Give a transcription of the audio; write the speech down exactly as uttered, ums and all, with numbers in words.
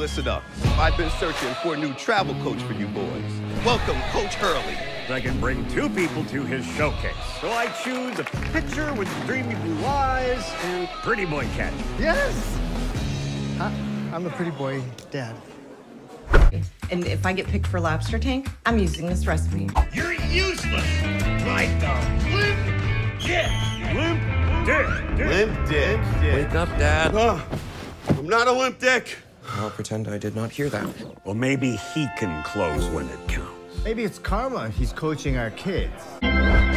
listen up. I've been searching for a new travel coach for you boys. Welcome, Coach Hurley. I can bring two people to his showcase. So I choose a pitcher with dreamy blue eyes and pretty boy catch. Yes! Huh? I'm a pretty boy dad. And if I get picked for lobster tank, I'm using this recipe. You're useless! Like a limp dick! Limp dick. dick. Limp dick. Wake up, Dad. Oh, I'm not a limp dick. I'll pretend I did not hear that. Well, maybe he can close when it counts. Maybe it's karma he's coaching our kids.